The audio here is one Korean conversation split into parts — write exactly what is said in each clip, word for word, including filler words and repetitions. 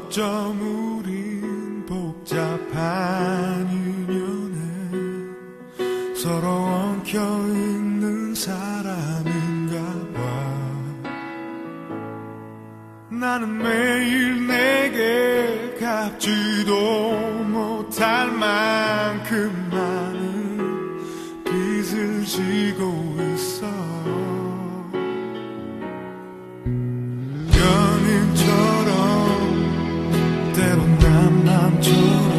어쩜 우린 복잡한 인연에 서로 엉켜있는 사람인가 봐. 나는 매일 내게 갚지도 못할 만큼 많은 빚을 지고 있어. 연인처럼 때론 남남처럼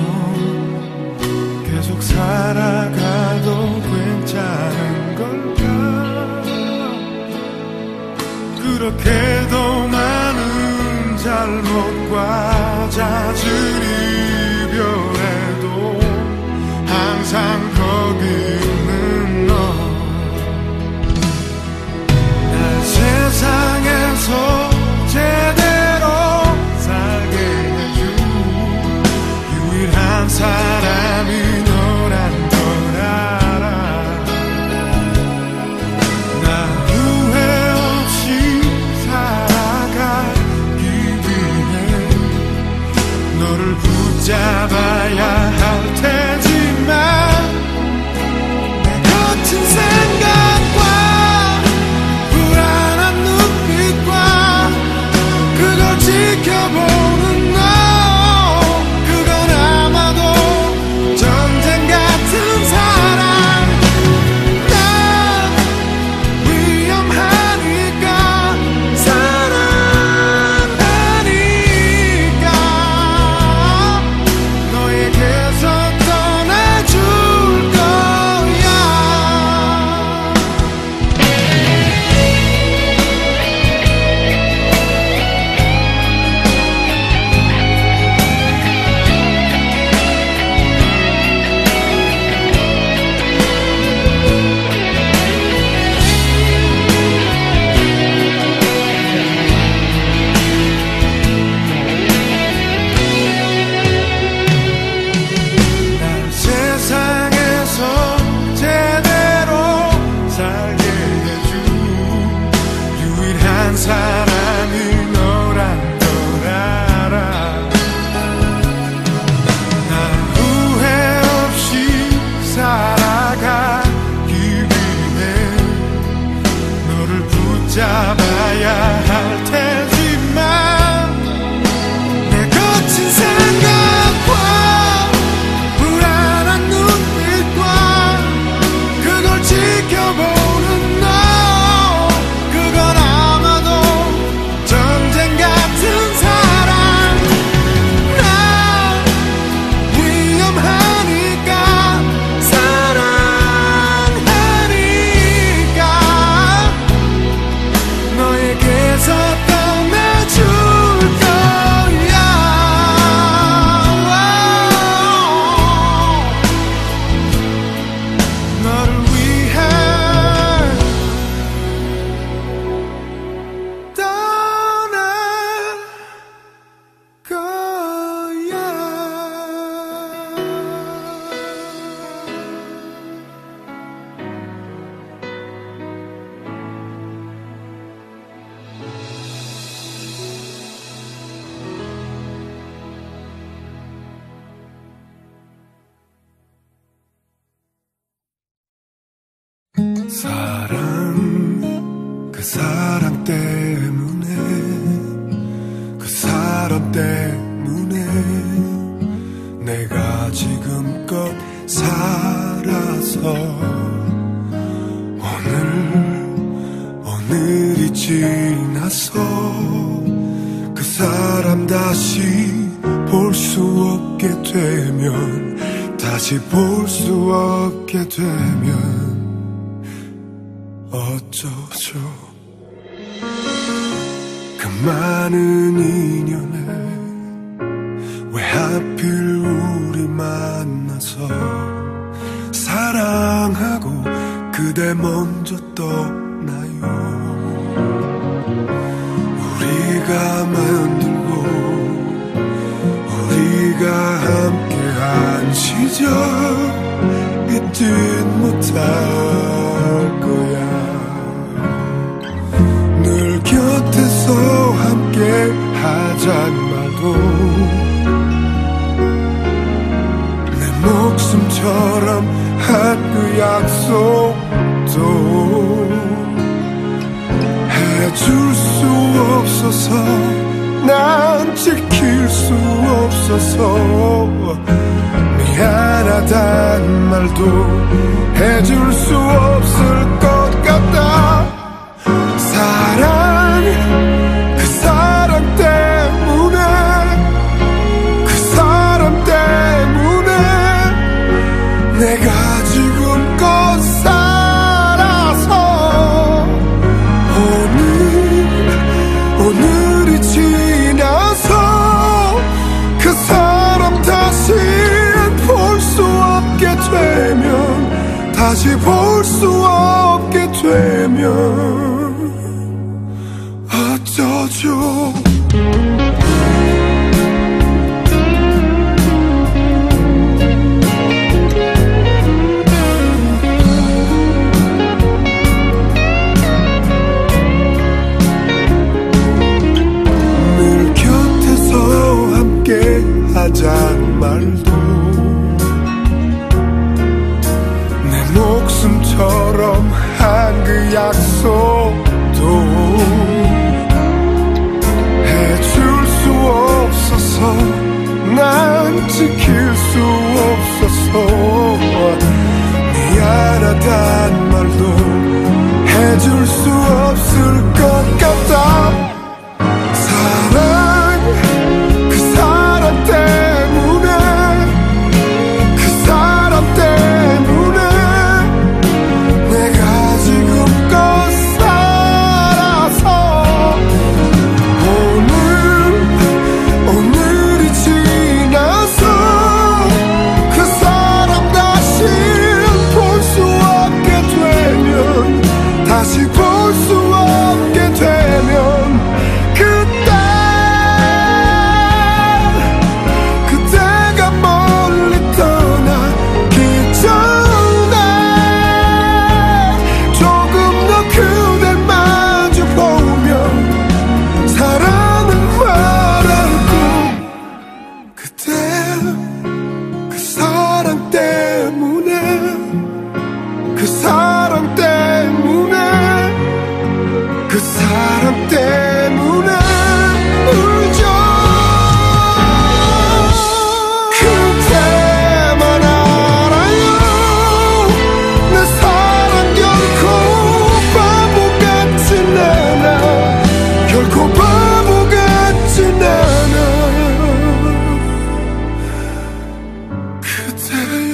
계속 살아가도 괜찮은 걸까. 그렇게도 많은 잘못과 잦은 이별에도 항상 거기 있는 너. 날 세상에서 제대로 살게 해준 유일한 사람이 너란 걸 알아. 나 후회 없이 살아가기 위해 너를 붙잡아야 할 테지만 내 거친 생각과 불안한 눈빛과 그걸 지켜보는 너, 그건 아마도 전쟁 같은 사랑. 난 위험하니까 사랑하니까 너에게서 떠나줄 거야. 날 세상에서 제대로 살게 해준 유일한 사람이 너란 걸 알아. 난 후회 없이 살아가기 위해 너를 붙잡아야 할 테지만 내 거친 생각과 불안한 눈빛과 그걸 지켜보는 너, 그건 아마도 전쟁 같은 사랑. 난 위험하니까 사랑하니까 너에게서 떠나줄 거야. 너를 위해 떠날 거야. 사랑, 그 사랑 때문에, 그 사람 때문에 내가 지금껏 살아서 오늘, 오늘이 지나서 그 사람 다시 볼 수 없게 되면, 다시 볼 수 없게 되면 어쩌죠. 그 많은 인연에 왜 하필 우리 만나서 사랑하고 그대 먼저 떠나요. 우리가 만들고 우리가 함께한 시절 잊지 못할 거야. 늘 곁에서 함께 하잔 말도 내 목숨처럼 한 그 약속도 해줄 수 없어서 난 지킬 수 없어서 미안하단 말도 해줄 수 없을 것 같다. 사랑 그 사랑 때문에 그 사람 때문에 내가 지금껏 살아서 오늘 오늘이 지나서 그 사람 다시 볼 수 없게 되면 다시 볼 수 없게 되면 어쩌죠. 늘 곁에서 함께 하잔 말도 내 목숨처럼 한 그 약속도 해줄 수 없어서 난 지킬 수 없어서 미안하단 말도 해줄 수 없을 것 같다. 사랑 그 사람 때문에 그 사람 때문에 내가 지금껏 살아서 오늘 오늘이 지나서 그 사람 다시 볼 수 없게 되면 다시 볼 수 없게 되면 그때 그때가 멀리 떠나기 전에 조금 더 그댈 마주 보며 사랑은 말하고 그때 그 사랑 때문에 그 사람 때문에 그 사람 때문에 울죠. 그때만 알아요. 내 사랑 결코 바보 같진 않아. 결코 바보 같진 않아. 그대여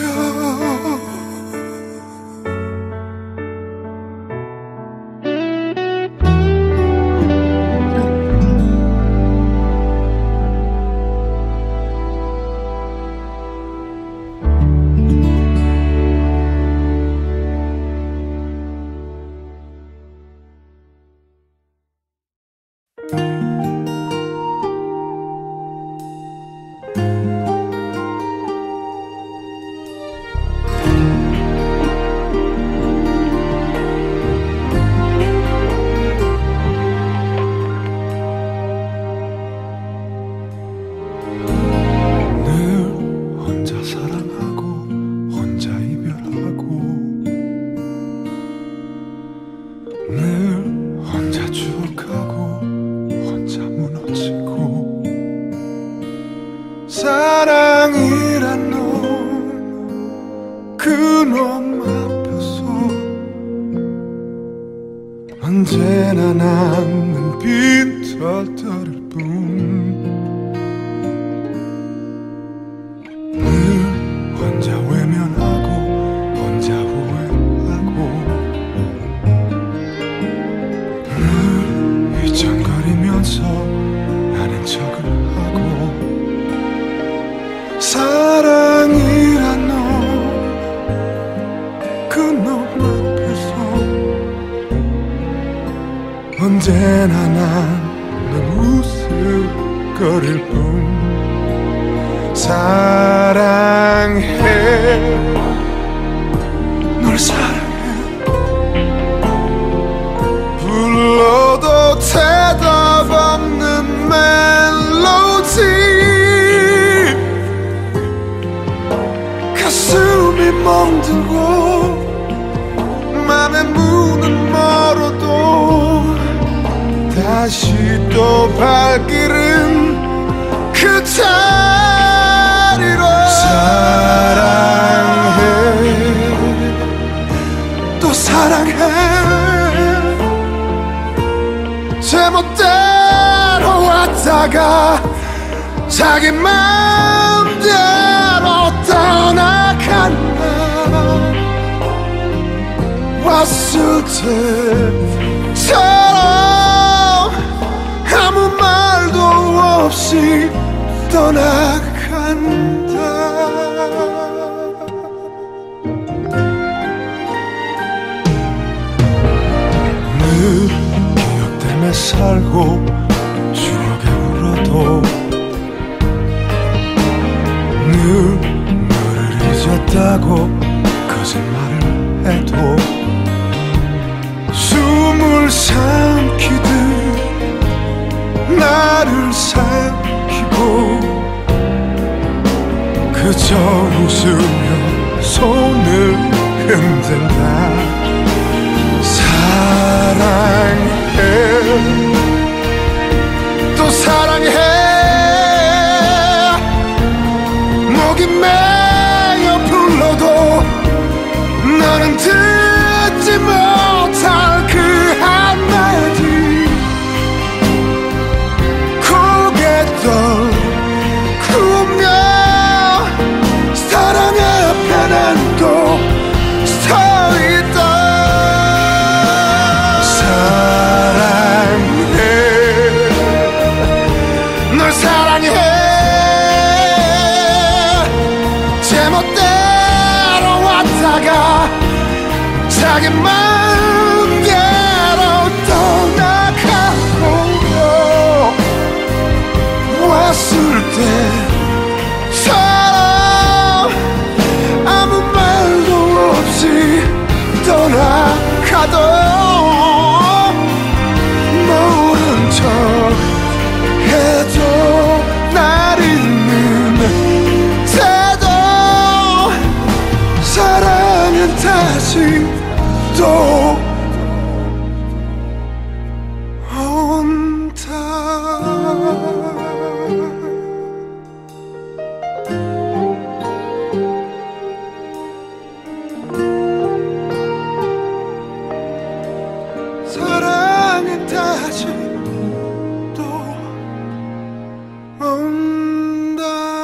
늘 혼자 사랑하고 혼자 이별하고 늘 혼자 추억하고 혼자 무너지고 사랑이란 놈 그놈 앞에서 언제나 남는 빈털터릴 뿐 늘 혼자 외면하고 혼자 후회하고 늘 휘청거리면서 아는 척을 하고 사랑이란 놈 그놈 앞에서 언제나 나는 웃을거릴 뿐 사랑해 널 사랑해 불러도 대답 없는 멜로디 발길은 그 자리로 사랑해 또 사랑해 제멋대로 왔다가 자기 마음대로 떠나간다 왔을 때처럼 아무 말도 없이 떠나간다 늘 기억 때문에 살고 추억에 울어도 늘 너를 잊었다고 거짓말을 해도 숨을 삼키듯 나를 삼키고 그저 웃으며 손을 흔든다 사랑해 또 사랑해 목이 메어 불러도 너는 듣지 못할 그 한마디 고개 떨구며 사랑 앞에 난 또 서있다 사랑해 널 사랑해 제멋대로 왔다가 자기 마음대로 떠나가고 왔을 때처럼 아무 말도 없이 떠나가도 모른 척 해도 날 잊는 태도 사랑은 다시 또 온다 사랑은 다시 또 온다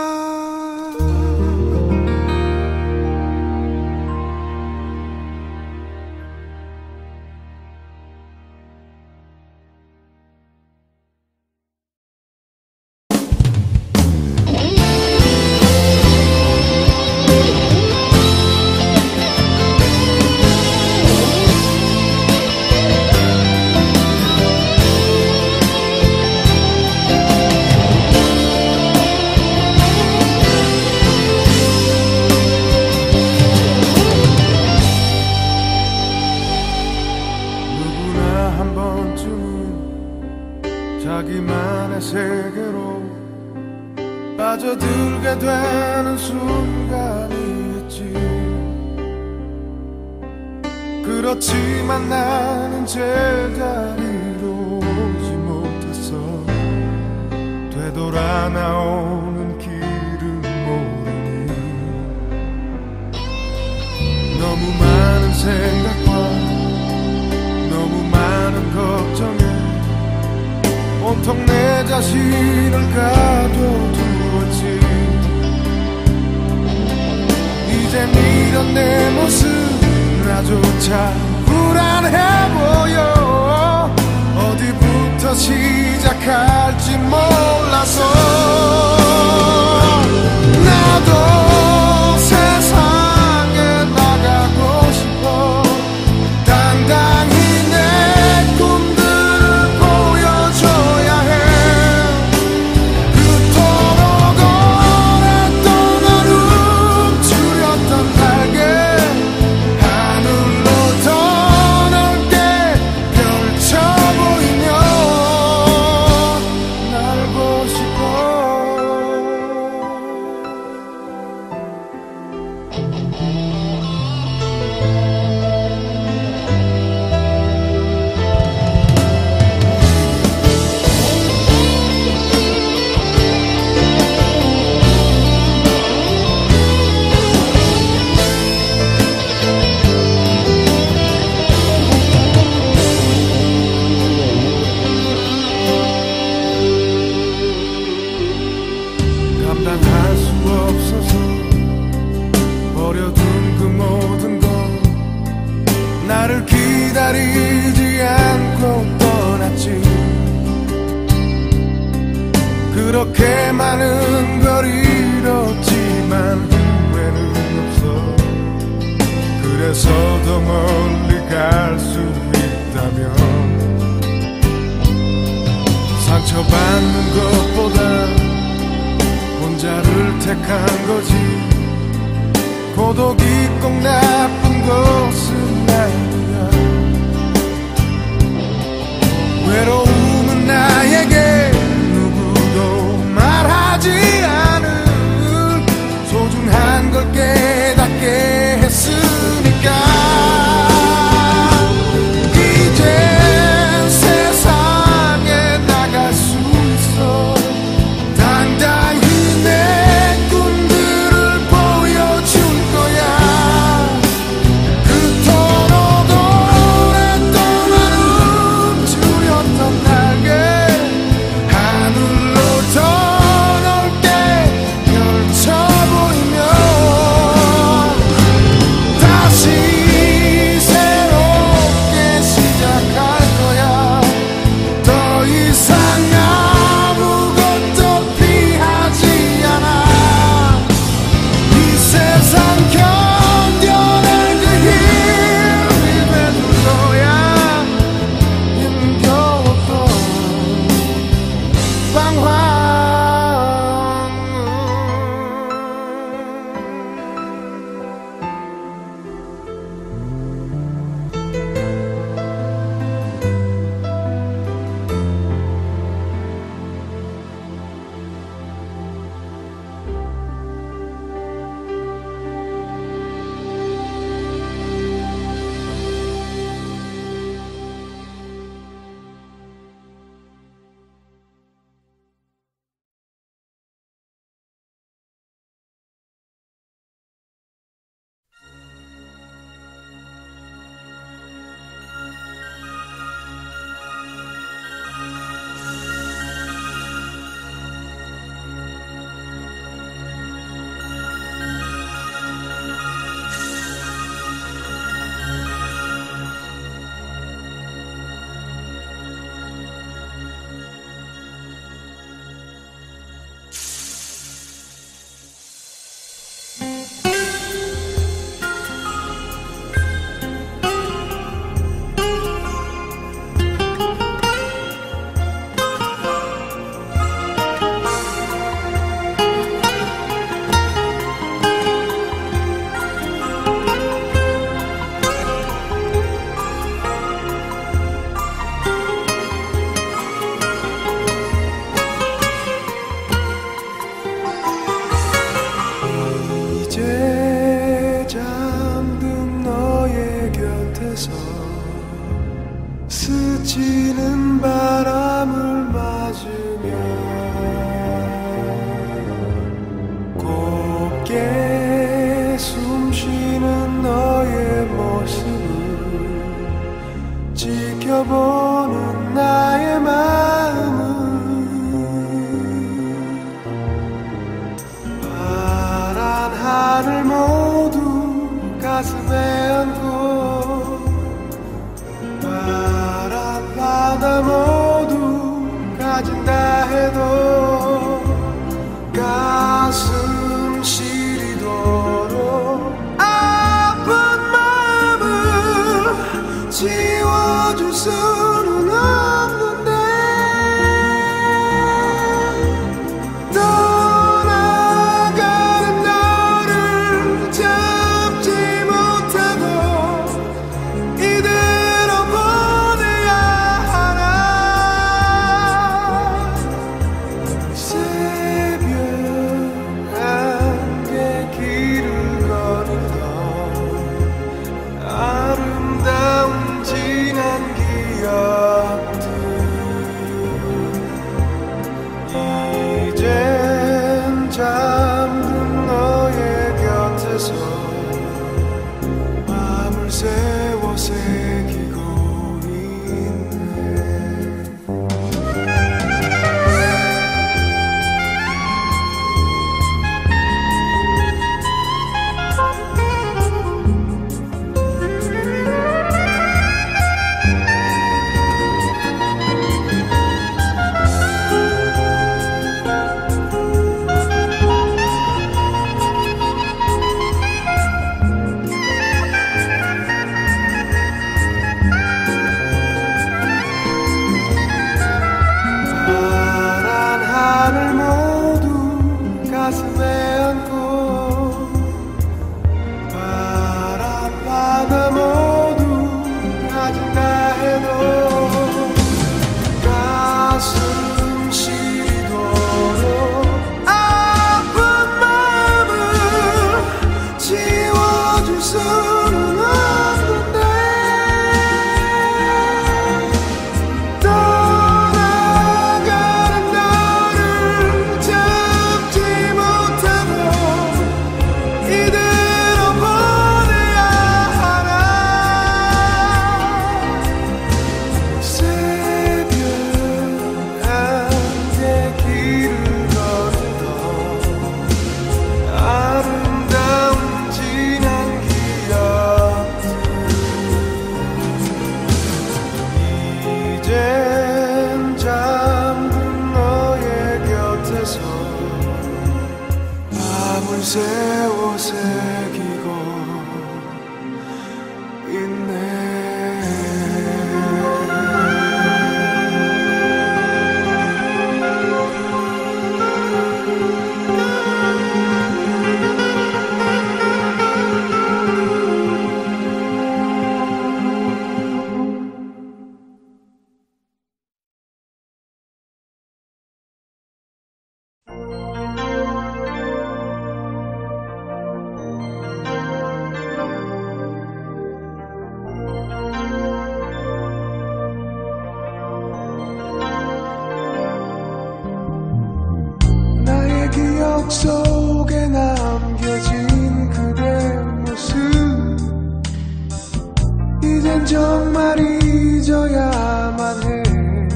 자기만의 세계로 빠져들게 되는 순간이 있지 그렇지만 나는 제자리로 오지 못했어 되돌아 나오는 길을 모르니 너무 많은 생각과 너무 많은 걱정에 온통 내 자신을 가둬두었지 이젠 이런 내 모습 나조차 불안해 보여 어디부터 시작할지 몰라서 나도 세상에 나가고 싶어 당당히 내 꿈들을 보여줘야 해 그토록 오랫동안 움츠렸던 날개 하늘로 더 넓게 펼쳐 보이며 날고 싶어 감당할 수 없어서 버려둔 그 모든 것 나를 기다리지 않고 떠났지. 그렇게 많은 걸 잃었지만 후회는 없어. 그래서 더 멀리 갈 수 있다면 상처받는 것보다 혼자를 택한 거지. 고독이 꼭 나쁜 것은 아니야. 외로움은 나에게 누구도 말하지 않은 소중한 걸 깨닫게 했으니까. 이젠 세상에 나갈 수 있어. 당당히 내 꿈들을 보여줄 거야. 그토록 오랫동안 움츠렸던 날개 하늘로 더 넓게 펼쳐 보이면 다시 새롭게 시작할 거야. 더 이상 아무것도 피하지 않아. 이 세상 견뎌낼 그 힘이 되줄 거야. 힘겨웠던 방황. 이제 잠든 너의 곁에서 스치는 바람을 맞으며 곱게 숨쉬는 너의 모습을 지켜보는 나의 마음은 파란 하늘 모두 가슴에 안고 파란 바다 모두 가진다 해도 가슴 시리도록 아픈 마음을 지워줄 수는 없는데 떠나가는 너를 잡지 못하고 이대로 보내야 하나. 새벽 가슴에 안고 바람 바다 모두 가진다 해도 가슴 시리도록 아픈 마음을 지워줄 수는 없는데 떠나가는 너를 잡지 못하고 이대로 보내야 하나. 새벽 한대 길을 걷던 아름다운 지난 기억들 이젠 잠든 너의 곁에서 밤을 새워 새기고 있네. 나의 기억 속에 남겨진 그대 모습 이젠 정말 잊어야만 해.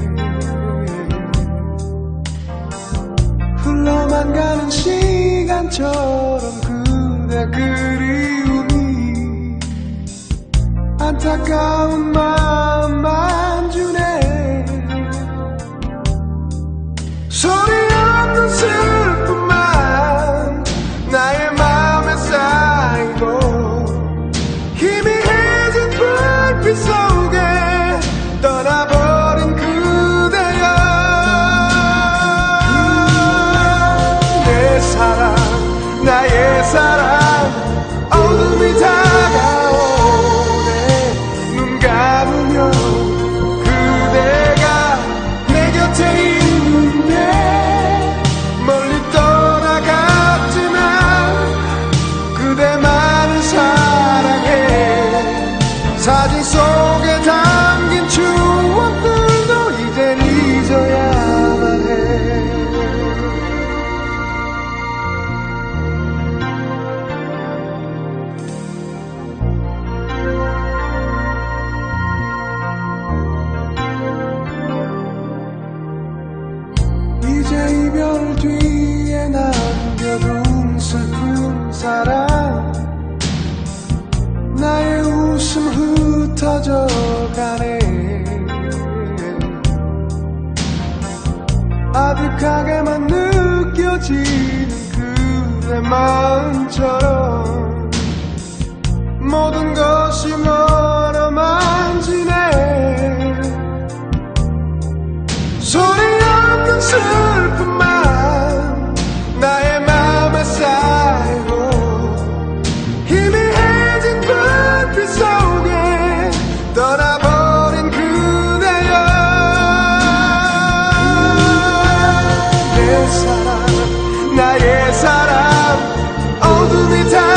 흘러만 가는 시간처럼 그대 그리움이 안타까운 마음만 주네. 소리 없는 슬픔만 나의 맘에 쌓이고 희미해진 불빛 속에 떠나버린 그대여. 내 사랑 나의 사랑 어둠이 다가오네. 눈 감으면 그대가 내 곁에 있는데 멀리 떠나갔지만 그대만을 사랑해. 사진 속에 담긴 추억들도 이젠 잊어야만 해. 이제 이별 뒤에 남겨둔 슬픈 사랑 나의 웃음 흩어져 가네. 아득하게만 느껴지는 그대 마음처럼 모든 것이 멀어만 지네. 소리 없는 슬픔만 나의 맘에 쌓이고 희미해진 불빛 속에 떠나버린 그대여. 내 사랑 나의 사랑 어둠이 다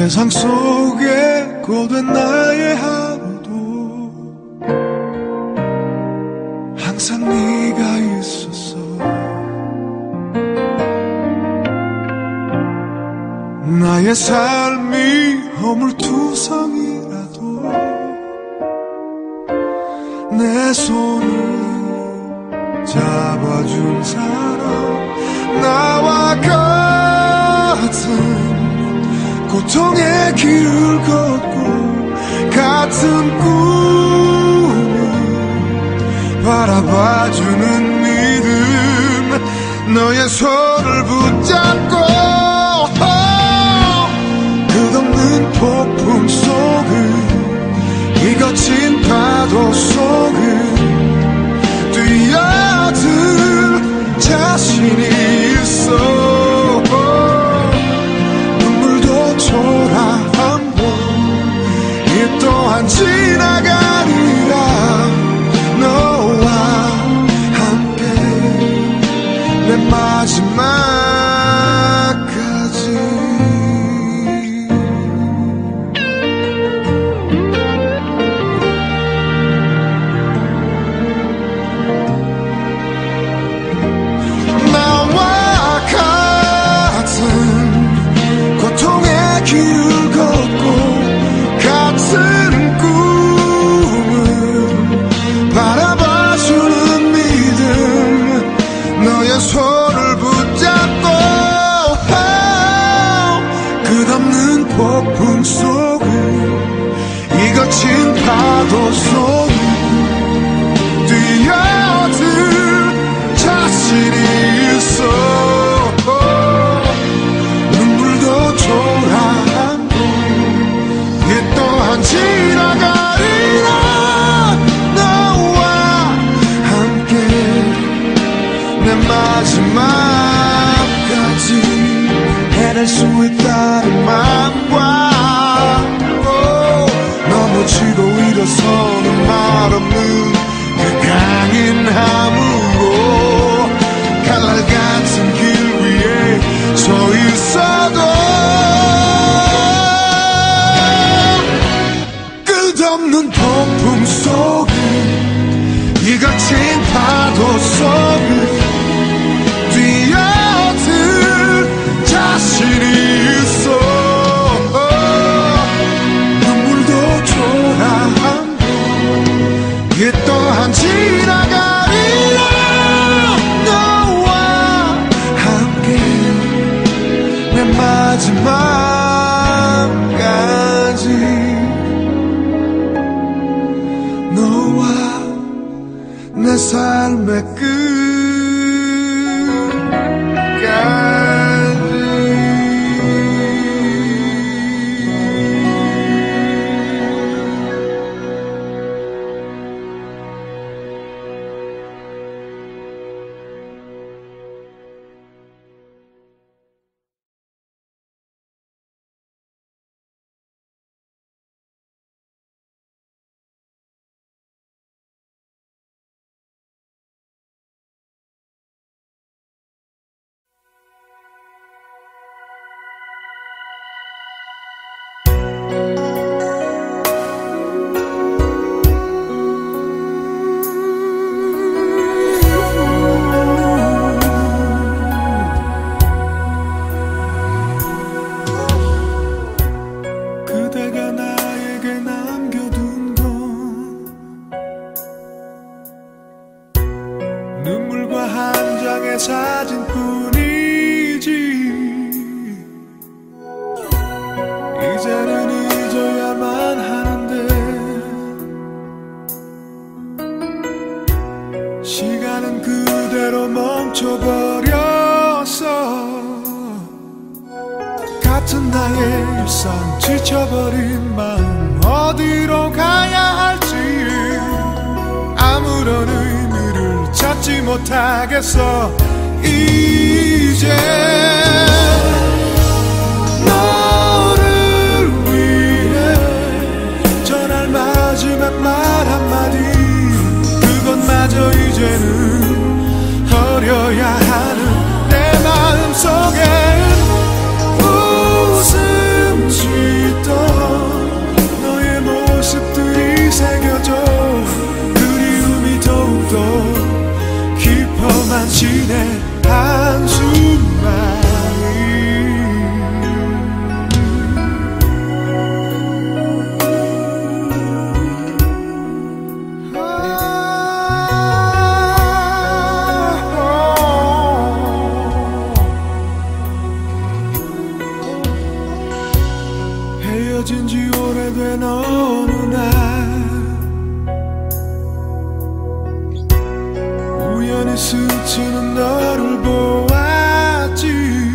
세상 속에 고된 나의 하루도 항상 네가 있었어. 나의 삶이 허물투성이라도 내 손을 잡아준 사람, 나와 같은 고통의 길을 걷고 같은 꿈을 바라봐주는 믿음, 너의 손을 붙잡고 끝없는 폭풍 속을, 이 거친 파도 속을 뛰어들 자신이 있어. 초라함도 이 또한 지나가리라. 너와 함께 내 마지막까지. 나와 같은 고통의 길을 걷고 같은 꿈을 바라봐주는 믿음, 너의 손을 붙잡고 끝없는 폭풍 속을, 이 거친 파도 속을 뛰어들 자신이 있어. 초라함도 이 또한 지나가리라. 너와 함께 내 마지막까지 해낼 수 있다는 마음과 넘어지고 일어서는 말없는 그 강인함으로 칼날 같은 길 위에 서 있어도 끝없는 폭풍 속을, 이 거친 파도 속을 뛰어들 자신이 있어. 눈물도 초라함도 이 또한 지나가리라. 너와 함께 내 마지막까지. 너와 내 삶의 끝까지. 사진뿐이지. 이제는 잊어야만 하는데 시간은 그대로 멈춰버렸어. 같은 나의 일상 지쳐버린 마음 어디로 가야 할지 아무런 의미를 찾지 못하겠어. 이제 너를 위해 전할 마지막 말 한마디 그것마저 이제는 버려야 하는 내 마음속엔 웃음지 깊어만 지내 한숨만 헤어진 지 오래된 어느 날 우연히 스치는 너를 보았지.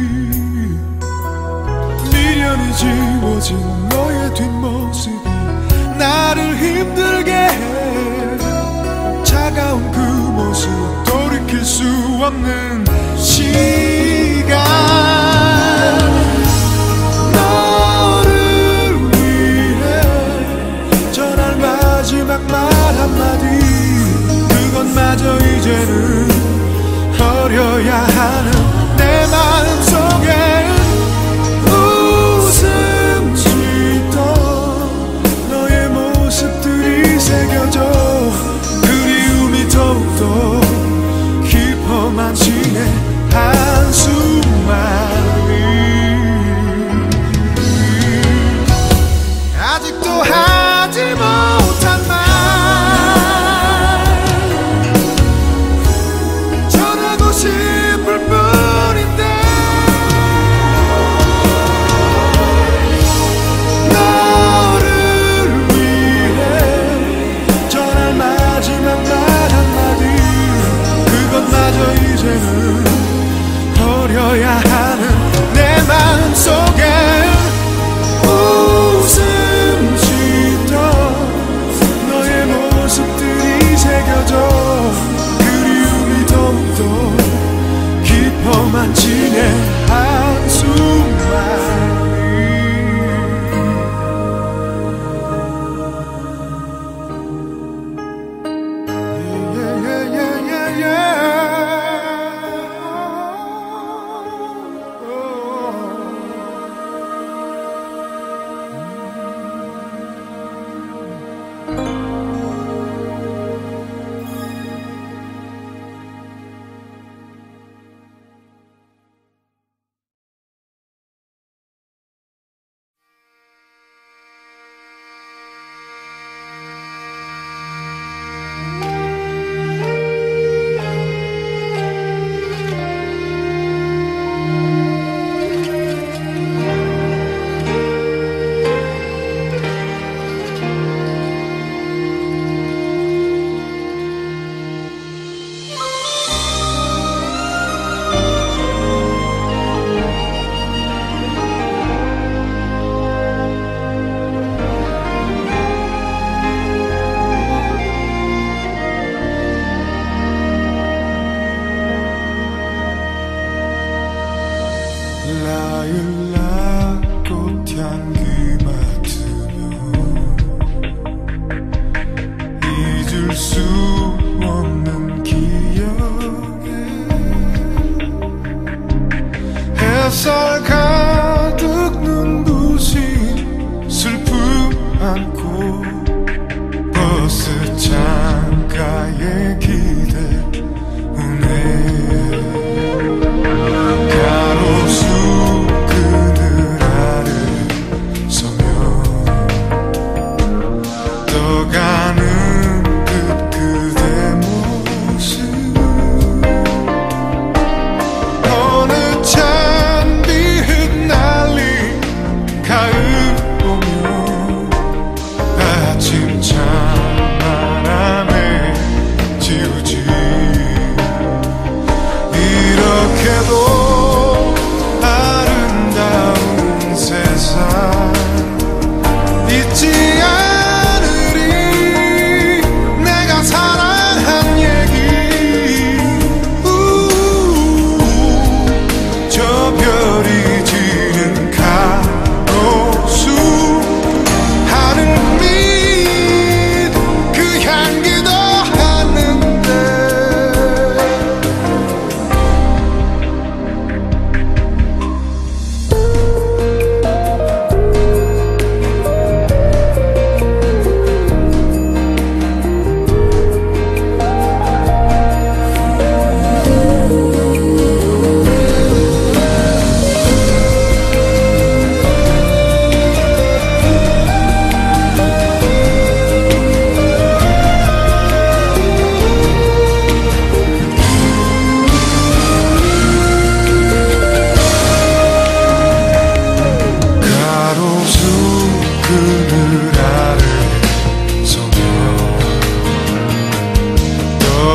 미련이 지워진 너의 뒷모습이 나를 힘들게 해. 차가운 그 모습 돌이킬 수 없는 시간. 마지막 말 한마디 그것마저 이제는 버려야 하는 내 마음속에 웃음 짓던 너의 모습들이 새겨져 그리움이 더욱더 깊어만 지내 한숨만이 아직도 하지 못한 말 전하고 싶을 뿐인데 너를 위해 전할 마지막 말 한마디 그것마저 이제는 버려야 하는 내 마음속에 웃음 짓던 너의 모습들이 새겨져 그리움이 더욱더 깊어만 지내 한숨만이. yeah, yeah, yeah, yeah, yeah.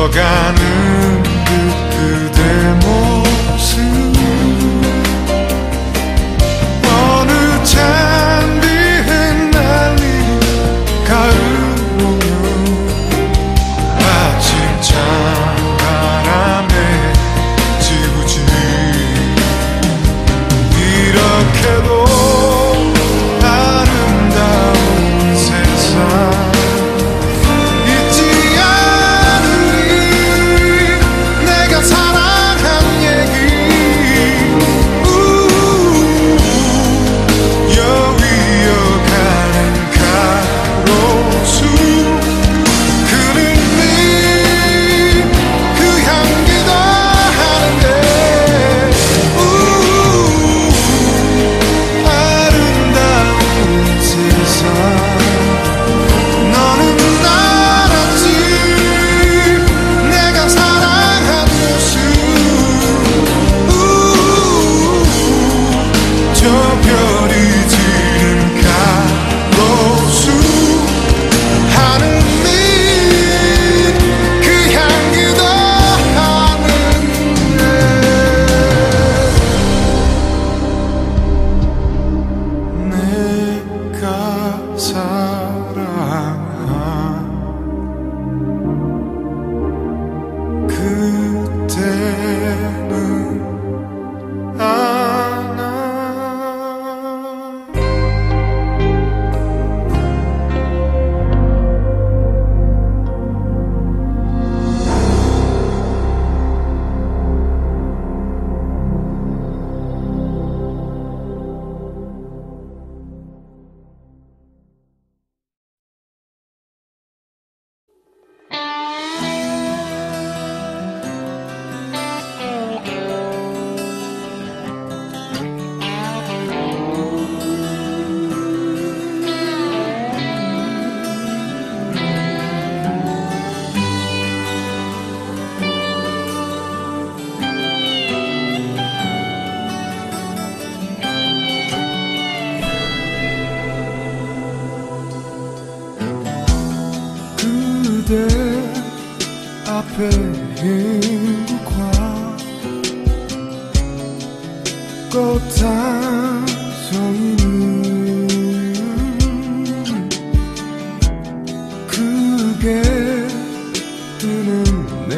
흘러가는 그 그대 모습 어느 잔디 흩날린 가을 오면 아침 찬바람에 지부지 이렇게도 아름다운 세상 잊지 않으리 내가 사랑한 얘기 여위어가는 가로수 그는 네 그 향기도 하는데 아름다운 세상 너는 알았지 내가 사랑한 모습 저 별이 지는 가로수 하늘빛 그 향기도 하는데 내가 사랑한 그때는 아나 그대 앞에 행복화 꽃 한 송이는 그게 뜨는 내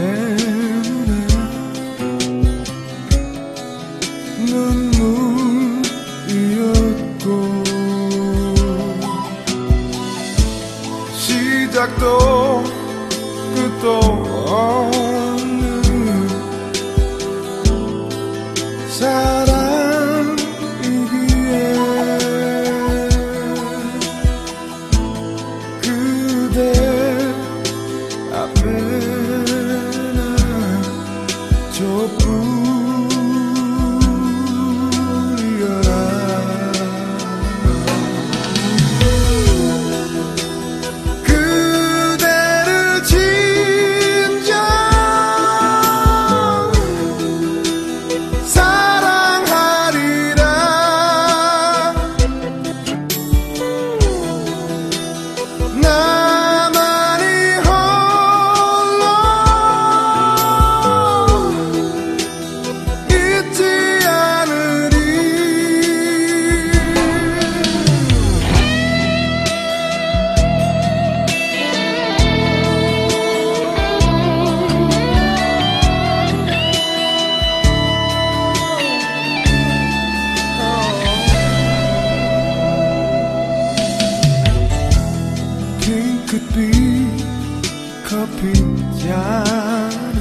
눈에 눈물이었고 시작도 끝도 없는 사랑이기에 그대 앞에 난 촛불이여라 그대를 진정 사랑하리라 나만이 홀로 잊지 않으리 핑크빛 커피잔에